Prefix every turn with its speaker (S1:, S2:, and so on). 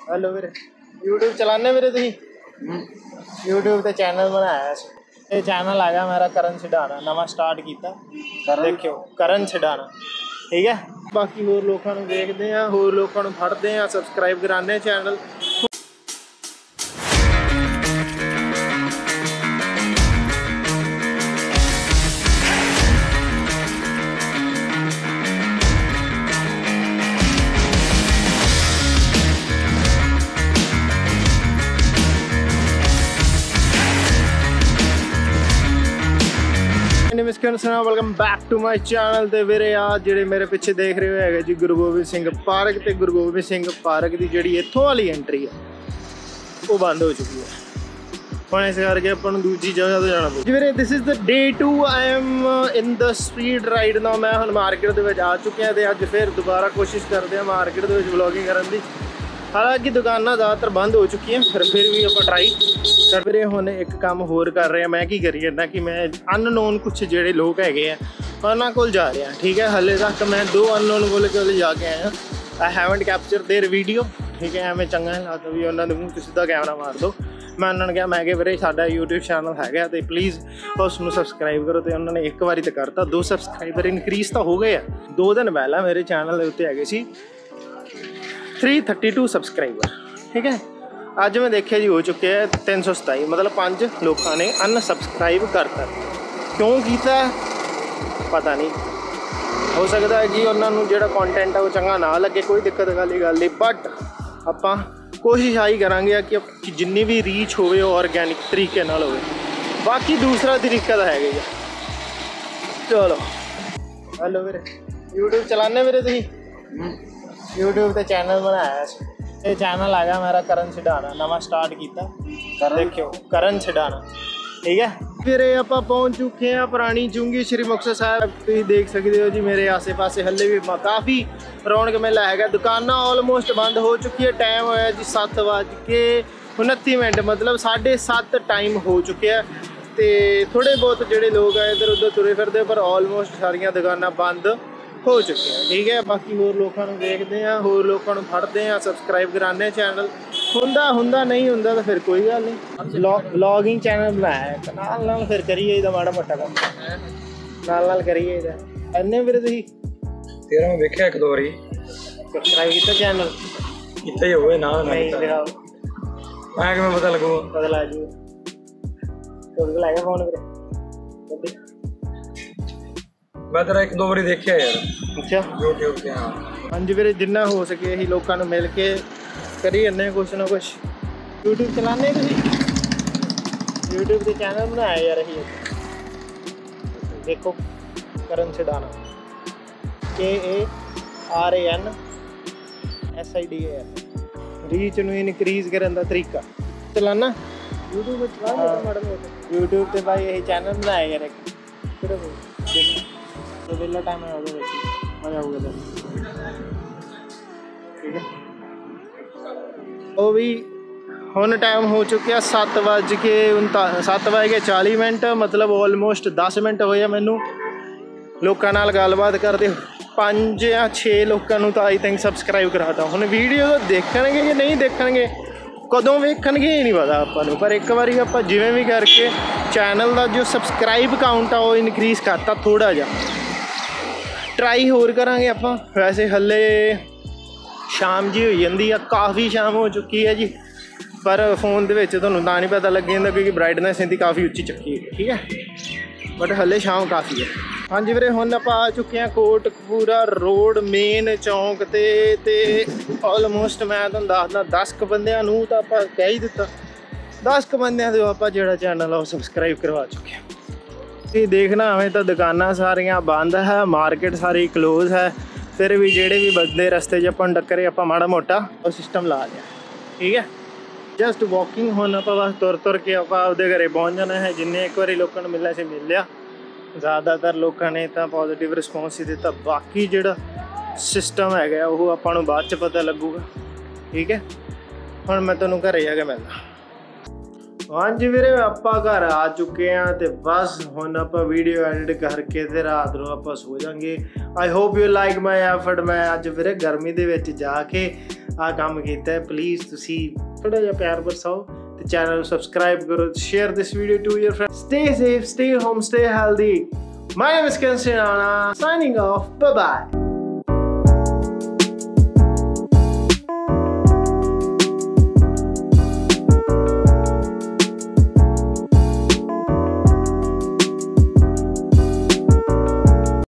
S1: Hello वीरे YouTube चलाने वीरे तुसीं YouTube ते चैनल बनाया ये चैनल आ गया मेरा करण सिडाना नवा स्टार्ट किया देखियो करण सिडाना ठीक है। बाकी होर लोगों को देखते हैं होर लोगों को फड़ते हैं सबसक्राइब कराने channel. Welcome back to my channel. तो वीरे आ जेडे मेरे पिछे देख रहे हो है जी गुरु गोबिंद सिंह पार्क। तो गुरु गोबिंद सिंह पार्क की जी इतों वाली एंट्री है वो बंद हो चुकी है हम इस करके अपन दूजी जगह तो जाना पड़ेगा। वीरे this is the day 2 I am in the speed ride ना। मैं हम मार्केट के आ चुके हैं तो अज फिर दोबारा कोशिश करते हैं मार्केट के व्लॉगिंग करने की। हालांकि दुकाना ज़्यादातर बंद हो चुकी हैं फिर भी आप ट्राई कर वीरे हुण एक काम होर कर रहे हैं। मैं की करी जाना कि मैं अननोन कुछ जोड़े लोग है उन्होंने को जा रहे हैं ठीक है। हले तक मैं 2 अननोन को जाके आया। I haven't capture their video ठीक है। एवं चंगा नहीं लगता भी उन्होंने मूँह तो सीधा कैमरा मार दो। मैं उन्होंने कहा मैं वीरे साडा यूट्यूब चैनल है तो प्लीज़ उसमें सबसक्राइब करो। तो उन्होंने एक बारी तो करता 2 सबसक्राइबर इनक्रीज तो हो गए हैं। 2 दिन पहला मेरे चैनल के उत्ते है 332 सबसक्राइबर ठीक है। अज मैं देखिया जी हो चुके हैं 327 मतलब 5 लोगों ने अनसबसक्राइब करता। क्यों किया पता नहीं हो सकता है जी उन्होंने जो कॉन्टेंट है वो चंगा ना लगे कोई दिक्कत वाली गल नहीं। बट आप कोशिश आई करांगे कि जिन्नी भी रीच होवे ऑर्गैनिक तरीके नाल होवे। बाकी दूसरा तरीका तो है। चलो हेलो वीरे यूट्यूब चलाने वीरे तुसीं यूट्यूब ते चैनल बनाया ये चैनल आ गया मेरा करण सिडाना नवा स्टार्ट किया देखियो करण सिडाना ठीक है। फिर आप पहुँच चुके हैं पुरानी चुंगी श्री मुक्तसर साहब। तुम देख सकते हो जी मेरे आसे पासे हले भी काफ़ी रौनक मेला है। दुकाना ऑलमोस्ट बंद हो चुकी है। टाइम होया जी 7:29 मतलब 7:30 टाइम हो चुके हैं। तो थोड़े बहुत जोड़े लोग हैं इधर उधर तुरे फिरते पर ऑलमोस्ट सारिया दुकाना बंद हो चुके हैं ठीक है। बाकी होर लोगों को देखते हैं होर लोगों को फड़ते हैं सबसक्राइब कराने चैनल हुंदा नहीं हुंदा तो फिर कोई गल नहीं। व्लॉगिंग चैनल बनाया नाल फिर करिए माड़ा मोटा काम नाल करिए इन्ने वीरे तुसीं
S2: तेरा मैं देखा 1-2 बारी
S1: सबसक्राइब किया चैनल
S2: कितना ही होवे ना
S1: नहीं दिखाओ
S2: मैं कि पता लगू
S1: पता लग जू तो लगा फोन वीरे मैं
S2: तेरा 1-2 बारी देखा यार।
S1: अच्छा
S2: यूट्यूब पे हाँ
S1: हाँ जी वीरे जिन्ना हो सके यही लोगों मिल के करी जन्ने कुछ ना कुछ। यूट्यूब चलाने यूट्यूब के चैनल बनाया यार यही देखो Karan Sidana KARAN SIDA reach नूं इनक्रीज करने का तरीका चलाना यूट्यूब पे भाई यही चैनल बनाया यार एक तो वेला टाइम है मजा आऊगा ठीक है। वो भी हुण टाइम हो चुके 7:40 मतलब ऑलमोस्ट 10 मिनट होए मैनू लोगों नाल गलबात करते 5 या 6 लोगों तो आई थिंक सबसक्राइब कराता। हुण वीडियो तो देखणगे कि नहीं देखणगे कदों वेखणगे ही नहीं पता आपां पर एक बारी आप जिवें भी करके चैनल का जो सबसक्राइब काउंट आ वो इनक्रीज करता थोड़ा जिहा ट्राई होर करांगे आप। वैसे हले शाम जी हो जाती है काफ़ी शाम हो चुकी है जी पर फोन के तुहानूं तां नहीं पता लग जाता क्योंकि ब्राइटनेस इनकी काफ़ी उच्ची चुकी है ठीक है। बट हले शाम काफ़ी है। हाँ जी वीरे हुण आप आ चुके हैं कोटकपूरा रोड मेन चौंक ते ऑलमोस्ट मैं तुहानूं दसदा 10 बंदियां तो आप कह ही दिता 10 बंदियां तो आप जो चैनल है सबसक्राइब करवा चुके हैं। देखना हमें तो दुकाना सारियां बंद है मार्केट सारी क्लोज है फिर भी जेडे भी बंदे रस्ते अपन टक्करे आप माड़ा मोटा और सिस्टम ला लिया ठीक है। जस्ट वॉकिंग हुण आप बस तुर के आप आपदे घरे पहुँच जाना है। जिन्हें एक बार लोगों को मिलने से मिल लिया ज़्यादातर लोगों ने तो पॉजिटिव रिस्पॉन्स ही दिता। बाकी जो सिस्टम है वो आपको बाद च पता लगूगा ठीक है। हुण मैं तुहानूं घरे जाके मिलदा। हाँ जी वीरे ਆਪਾਂ घर आ चुके हैं ਤੇ बस ਹੁਣ ਆਪਾਂ ਵੀਡੀਓ ਐਡਿਟ ਕਰਕੇ ਤੇ ਰਾਤ ਨੂੰ ਆਪਾਂ ਸੋ ਜਾਾਂਗੇ। I hope you like my effort. ਮੈਂ ਅੱਜ ਵੀਰੇ ਗਰਮੀ ਦੇ ਵਿੱਚ ਜਾ ਕੇ ਆ ਕੰਮ ਕੀਤਾ। ਪਲੀਜ਼ ਤੁਸੀਂ ਥੋੜਾ ਜਿਹਾ ਪਿਆਰ ਬਰਸਾਓ ਤੇ ਚੈਨਲ ਨੂੰ ਸਬਸਕ੍ਰਾਈਬ ਕਰੋ। Share this video to your friends. Stay safe, stay home, stay healthy। My name is Kensin Anna, signing off. Bye bye.